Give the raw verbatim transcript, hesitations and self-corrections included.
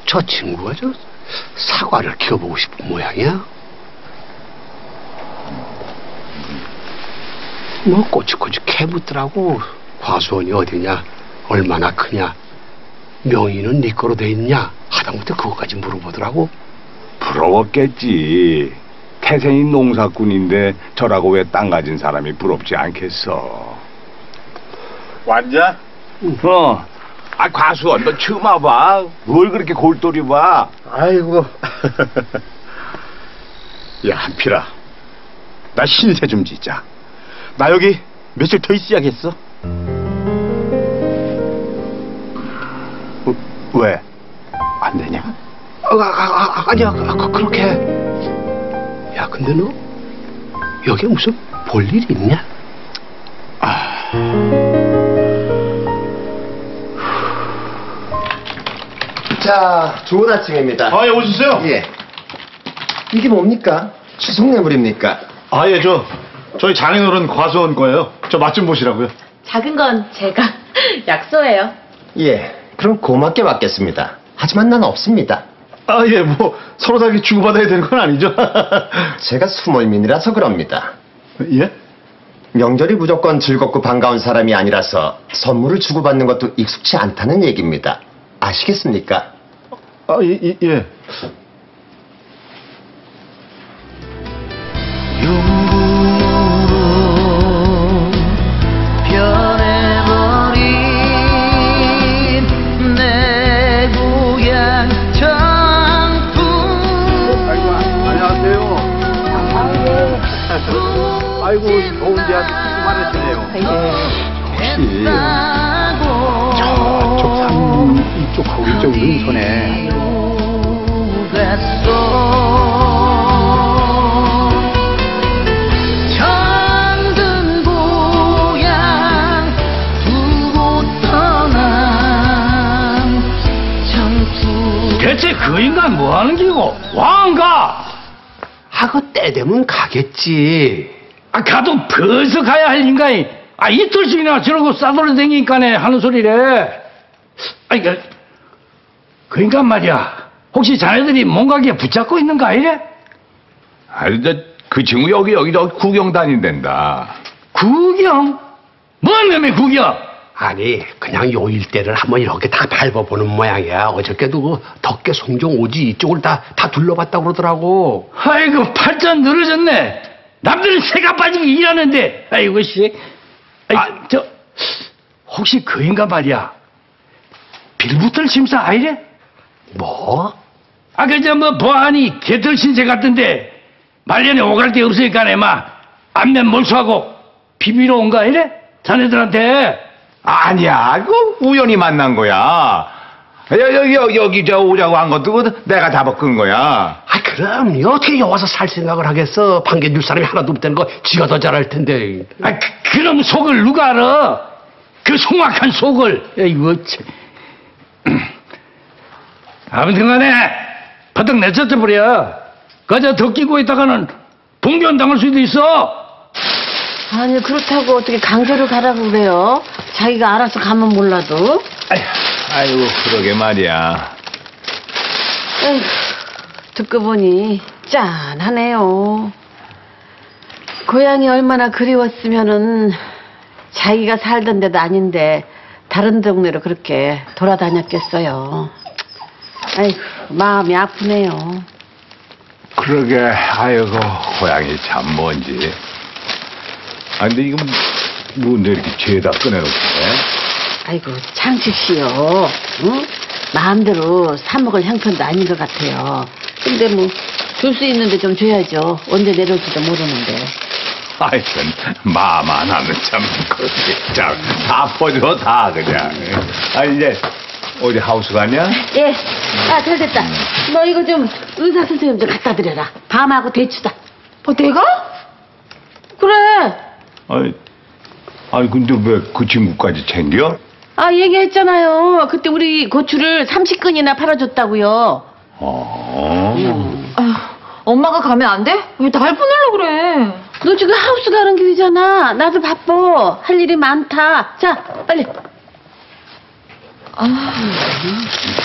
저 친구가 저 사과를 키워보고 싶은 모양이야. 뭐 꼬치꼬치 캐묻더라고. 과수원이 어디냐, 얼마나 크냐, 명의는 네 거로 돼 있냐 하다못해 그거까지 물어보더라고. 부러웠겠지. 태생이 농사꾼인데 저라고 왜 땅 가진 사람이 부럽지 않겠어. 완자? 응. 어. 아, 과수원 너 처음 와봐. 뭘 그렇게 골똘히 봐. 아이고. 야, 한필아, 나 신세 좀 지자. 나 여기 며칠 더 있어야겠어. 어, 왜? 안 되냐? 아, 아, 아, 아니야, 아, 그렇게. 야, 근데 너 여기 무슨 볼 일이 있냐? 아... 자, 좋은 아침입니다. 아, 예, 오셨어요? 예. 이게 뭡니까? 추석뇌물입니까? 아, 예, 저 저희 장인어른 과수원 거예요. 저 맛 좀 보시라고요. 작은 건 제가 약소예요. 예, 그럼 고맙게 받겠습니다. 하지만 난 없습니다. 아, 예, 뭐 서로 다 주고받아야 되는 건 아니죠. 제가 수몰민이라서 그럽니다. 예? 명절이 무조건 즐겁고 반가운 사람이 아니라서 선물을 주고받는 것도 익숙치 않다는 얘기입니다. 아시겠습니까? 아, 예, 예, 예. 아이고, 더운데 아주 수고 많으시네요. 혹시 저쪽 산 이쪽하고 이쪽 능선에 정든 고향 두고 떠난 청춘. 대체 그 인간 뭐하는 기고 왕가? 하고 때 되면 가겠지. 아, 가도 벌써 가야 할 인간이, 아, 이틀씩이나 저러고 싸돌아다니니까네 하는 소리래. 아니, 그, 그 인간 말이야. 혹시 자네들이 뭔가에 붙잡고 있는 거 아니래? 아니, 그 친구 여기, 여기저 구경 다닌댄다. 구경? 뭔 놈의 구경? 아니, 그냥 요 일대를 한번 이렇게 다 밟아보는 모양이야. 어저께도 그 덕계 송정 오지 이쪽을 다, 다 둘러봤다고 그러더라고. 아이고, 팔자 늘어졌네. 남들은 새가 빠지게 일하는데, 아이고, 씨. 아이, 아, 저, 혹시 그 인간 말이야. 빌붙을 심사 아니래? 뭐? 아, 그저 뭐, 보아하니 개털 신세 같던데, 말년에 오갈 데 없으니까, 막, 안면 몰수하고, 비비러 온 거 아니래? 자네들한테. 아니야, 그 우연히 만난 거야. 여기, 여기, 여기, 저, 오자고 한 것도 내가 잡아 끈 거야. 아, 그럼 어떻게 여기 와서 살 생각을 하겠어. 반겨줄 사람이 하나도 없다는 거 지가 더 잘할 텐데. 아, 그, 그놈 속을 누가 알아? 그 송악한 속을. 에이구, 참. 아무튼 간에 바닥 내쳤다 버려. 그저 더 끼고 있다가는 봉변 당할 수도 있어. 아니, 그렇다고 어떻게 강제로 가라고 그래요? 자기가 알아서 가면 몰라도. 아휴, 아이고, 그러게 말이야. 에휴, 듣고 보니 짠하네요. 고향이 얼마나 그리웠으면은 자기가 살던 데도 아닌데 다른 동네로 그렇게 돌아다녔겠어요. 아이고, 마음이 아프네요. 그러게, 아이고, 고향이 참 뭔지. 아, 근데 이거 뭔데 이렇게 죄다 꺼내놓고 해? 아이고, 창식씨요. 응? 마음대로 사먹을 형편도 아닌 것 같아요. 근데 뭐 줄 수 있는데 좀 줘야죠. 언제 내려올지도 모르는데. 하여튼 마음 안 하면 참 그렇지. 자, 다 퍼줘 다 그냥. 아, 이제 어디 하우스 가냐? 예. 아, 잘 됐다. 너 이거 좀 의사 선생님 좀 갖다 드려라. 밤하고 대추다. 뭐 내가? 그래. 아니, 아니 근데 왜 그 친구까지 챙겨? 아, 얘기했잖아요. 그때 우리 고추를 삼십 근이나 팔아줬다고요. 어. 음. 아, 엄마가 가면 안 돼? 왜 날 보내려고 그래? 너 지금 하우스 가는 길이잖아. 나도 바빠. 할 일이 많다. 자, 빨리. 아.